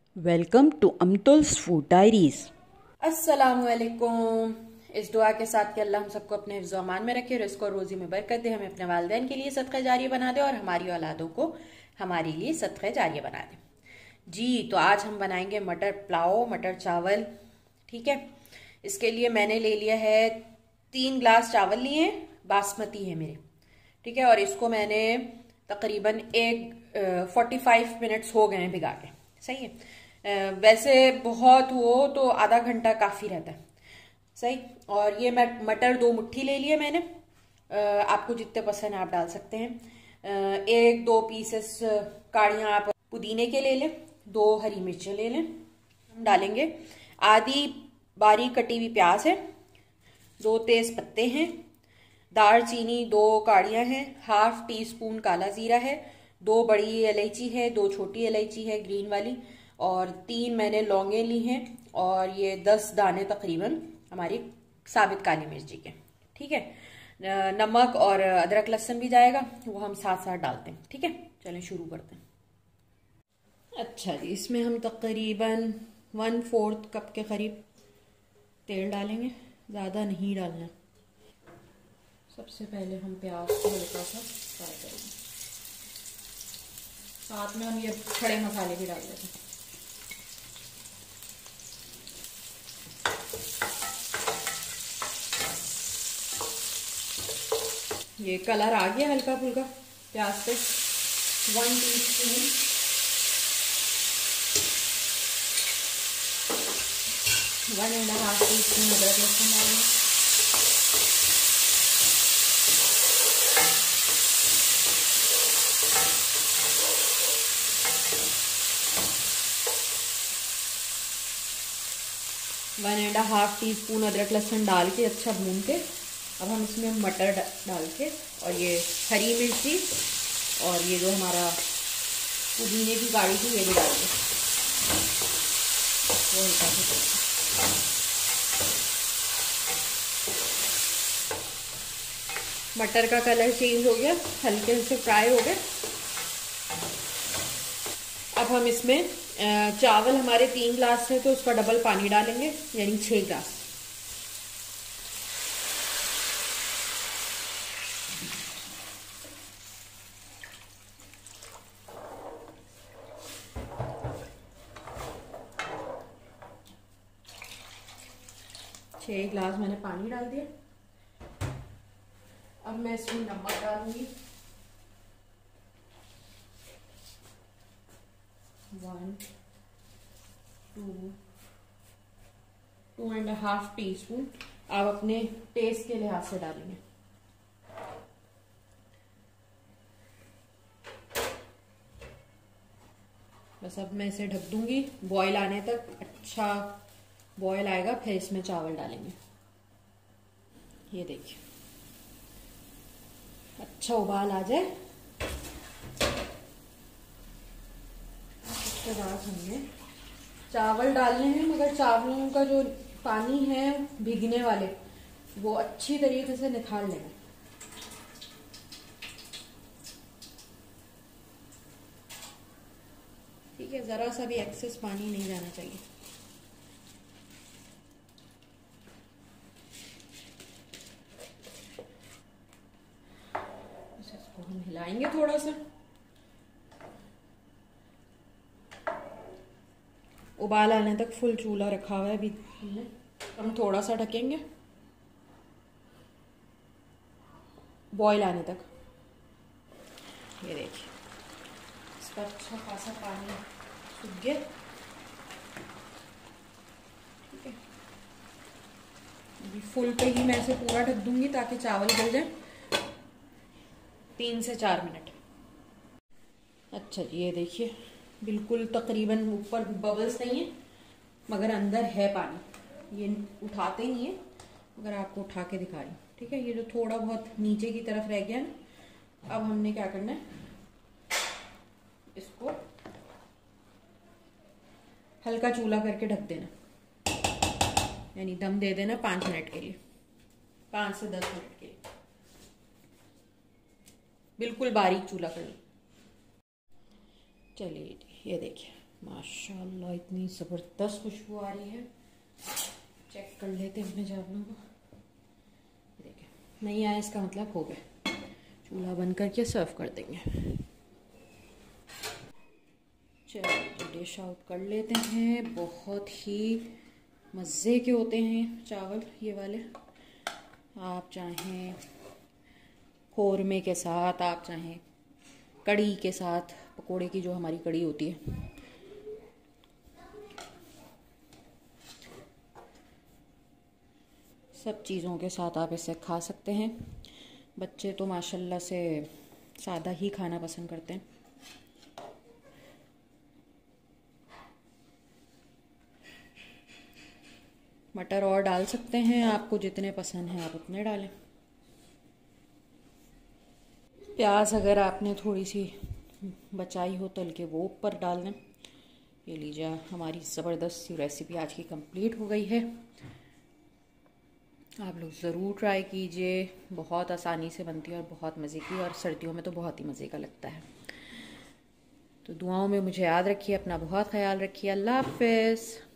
Welcome to Amtul's food diaries. अस्सलामुअलैकुम। इस दुआ के साथ कि अल्लाह हम सबको अपने हिफ्ज़ व अमान में रखे, रिज़्क़ और रोज़ी में बरकत दे, हमें अपने वालिदैन के लिए सदक़ा जारिया बना दे और हमारी औलादों को हमारे लिए सदक़ा जारिया बना दे। जी, तो आज हम बनाएंगे मटर पुलाव, मटर चावल। ठीक है, इसके लिए मैंने ले लिया है 3 ग्लास चावल लिए हैं, बासमती है मेरे। ठीक है, और इसको मैंने तकरीबन 45 मिनट्स हो गए हैं भिगा के। सही है, वैसे बहुत हो तो आधा घंटा काफ़ी रहता है। सही। और ये मैं मटर 2 मुट्ठी ले लिए मैंने, आपको जितने पसंद है आप डाल सकते हैं। 1-2 पीसेस काड़ियाँ आप पुदीने के ले लें, 2 हरी मिर्चें ले लें। हम डालेंगे आधी बारीक कटी हुई प्याज है, 2 तेज पत्ते हैं, दालचीनी 2 काड़ियाँ हैं, ½ टीस्पून काला जीरा है, 2 बड़ी इलायची है, 2 छोटी इलायची है ग्रीन वाली, और 3 मैंने लौंगे ली हैं, और ये 10 दाने तकरीबन हमारी साबित काली मिर्ची के। ठीक है, नमक और अदरक लहसुन भी जाएगा, वो हम साथ साथ डालते हैं। ठीक है, चलें शुरू करते हैं। अच्छा जी, इसमें हम तकरीबन 1/4 कप के करीब तेल डालेंगे, ज़्यादा नहीं डालना। सबसे पहले हम प्याज को हल्का सा फ्राई करेंगे, साथ में हम ये खड़े मसाले भी डाल देते हैं। ये कलर आ गया हल्का फुल्का प्याज पे। 1 टीस्पून 1.5 टीस्पून अदरक लहसुन डालेंगे। One and half teaspoon अदरक लहसुन डाल के अच्छा भून के अब हम इसमें मटर डाल के, और ये हरी मिर्ची और ये जो हमारा पुदीने की गाढ़ी थी ये भी डाल के वो हल्का सा। मटर का कलर चेंज हो गया, हल्के से फ्राई हो गए। अब हम इसमें चावल हमारे 3 ग्लास है तो उसका डबल पानी डालेंगे, यानी 6 ग्लास। छह ग्लास मैंने पानी डाल दिया। अब मैं इसमें नमक डालूंगी, 1, 2, 2.5 टीस्पून। आप अपने टेस्ट के लिहाज से डालेंगे। बस अब मैं इसे ढक दूंगी बॉईल आने तक। अच्छा बॉईल आएगा फिर इसमें चावल डालेंगे। ये देखिए अच्छा उबाल आ जाए उसके बाद हमने चावल डालने हैं, मगर चावलों का जो पानी है भीगने वाले वो अच्छी तरीके से निकाल लेना। ठीक है, जरा सा भी एक्सेस पानी नहीं जाना चाहिए। इसको हम हिलाएंगे थोड़ा सा। उबाल आने तक फुल चूल्हा रखा हुआ है अभी हमने। हम थोड़ा सा ढकेंगे बॉईल आने तक। ये देखिए इसका अच्छा खासा पानी सूख गया। ठीक है, अभी फुल पे ही मैं इसे पूरा ढक दूंगी ताकि चावल गल जाए। 3 से 4 मिनट। अच्छा जी, ये देखिए बिल्कुल तकरीबन ऊपर बबल्स नहीं है मगर अंदर है पानी। ये उठाते ही नहीं है मगर आपको उठा के दिखा रही हूँ। ठीक है, ये जो थोड़ा बहुत नीचे की तरफ रह गया ना, अब हमने क्या करना है, इसको हल्का चूल्हा करके ढक देना, यानी दम दे देना 5 मिनट के लिए, 5 से 10 मिनट के लिए। बिल्कुल बारीक चूल्हा कर लो। चलिए ये देखिए माशाल्लाह इतनी ज़बरदस्त खुशबू आ रही है। चेक कर लेते हैं अपने चावलों को। देखिए नहीं आया इसका मतलब हो गया। चूल्हा बंद करके सर्व कर देंगे। चलो डिश आउट कर लेते हैं। बहुत ही मज़े के होते हैं चावल ये वाले। आप चाहें कौरमे के साथ, आप चाहें कड़ी के साथ, पकोड़े की जो हमारी कड़ी होती है, सब चीज़ों के साथ आप इसे खा सकते हैं। बच्चे तो माशाल्लाह से सादा ही खाना पसंद करते हैं। मटर और डाल सकते हैं, आपको जितने पसंद हैं आप उतने डालें। प्याज अगर आपने थोड़ी सी बचाई हो तल के वो ऊपर डाल दें। ये लीजिए हमारी ज़बरदस्त सी रेसिपी आज की कंप्लीट हो गई है। आप लोग ज़रूर ट्राई कीजिए। बहुत आसानी से बनती है और बहुत मज़े की, और सर्दियों में तो बहुत ही मज़े का लगता है। तो दुआओं में मुझे याद रखिए, अपना बहुत ख्याल रखिए। अल्लाह हाफ़िज़।